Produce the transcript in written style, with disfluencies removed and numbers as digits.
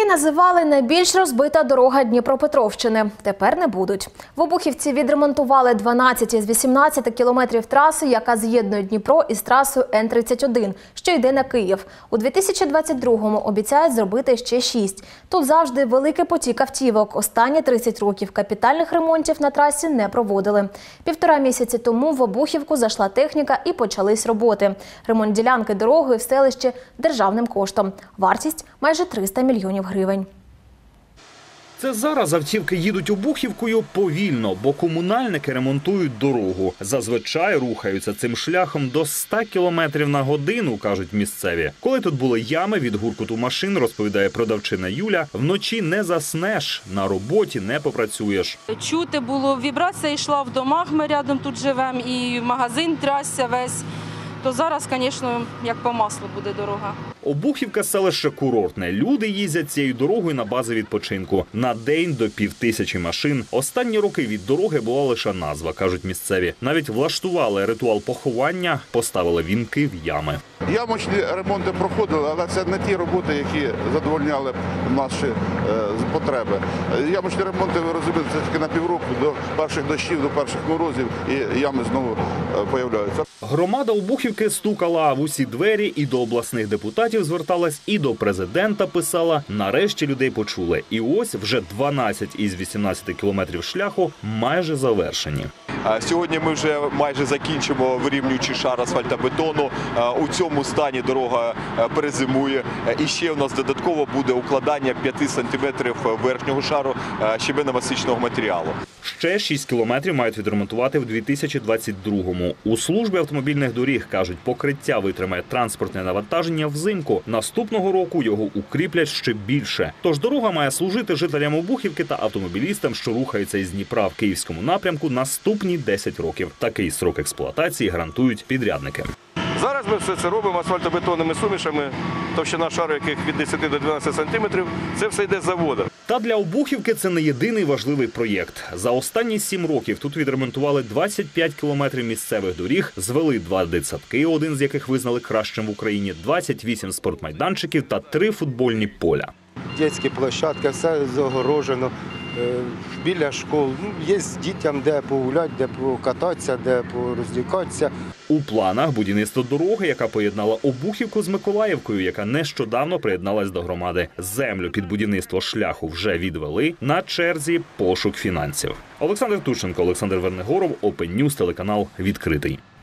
називали найбільш розбита дорога Дніпропетровщини. Тепер не будуть. В Обухівці відремонтували 12 із 18 кілометрів траси, яка з'єднує Дніпро із трасою Н-31, що йде на Київ. У 2022-му обіцяють зробити ще 6. Тут завжди великий потік автівок. Останні 30 років капітальних ремонтів на трасі не проводили. 1,5 місяці тому в Обухівку зайшла техніка і почались роботи. Ремонт ділянки дороги в селищі державним коштом. Вартість – майже 300 мільйонів гривень. Це зараз автівки їдуть Обухівкою повільно, бо комунальники ремонтують дорогу. Зазвичай рухаються цим шляхом до 100 км на годину, кажуть місцеві. Коли тут були ями від гуркоту машин, розповідає продавчина Юля, вночі не заснеш, на роботі не попрацюєш. Чути було, вібрація йшла в домах, ми рядом тут живемо, і магазин трясся весь. То зараз, звісно, як по маслу буде дорога. Обухівка – селище курортне. Люди їздять цією дорогою на бази відпочинку. На день до 5000 машин. Останні роки від дороги була лише назва, кажуть місцеві. Навіть влаштували ритуал поховання, поставили вінки в ями. Ямочні ремонти проходили, але це не ті роботи, які задовольняли наші потреби. Ямочні ремонти, ви розумієте, це тільки на півроку, до перших дощів, до перших морозів, і ями знову з'являються. Громада Обухівки стукала в усі двері і до обласних депутатів зверталась, і до президента писала. Нарешті людей почули. І ось вже 12 із 18 кілометрів шляху майже завершені. Сьогодні ми вже майже закінчимо вирівнюючий шар асфальтобетону. У цьому стані дорога перезимує. І ще у нас додатково буде укладання 5 сантиметрів верхнього шару щебенно-мастичного матеріалу. Ще 6 кілометрів мають відремонтувати в 2022-му. У службі автомобільних доріг кажуть, покриття витримає транспортне навантаження взимку. Наступного року його укріплять ще більше. Тож дорога має служити жителям Обухівки та автомобілістам, що рухаються із Дніпра в київському напрямку, наступні 10 років. Такий строк експлуатації гарантують підрядники. Зараз ми все це робимо асфальтобетонними сумішами, товщина шару яких від 10 до 12 сантиметрів. Це все йде з заводу. Та для Обухівки це не єдиний важливий проєкт. За останні 7 років тут відремонтували 25 кілометрів місцевих доріг, звели 2 дитсадки, один з яких визнали кращим в Україні, 28 спортмайданчиків та 3 футбольні поля. Дитячі площадки, все загорожено. Біля школ є дітям де погуляти, де покататися, де порозвлікатися. У планах будівництво дороги, яка поєднала Обухівку з Миколаївкою, яка нещодавно приєдналась до громади. Землю під будівництво шляху вже відвели, на черзі пошук фінансів. Олександр Тушенко, Олександр Вернигоров, Open News, телеканал «Відкритий».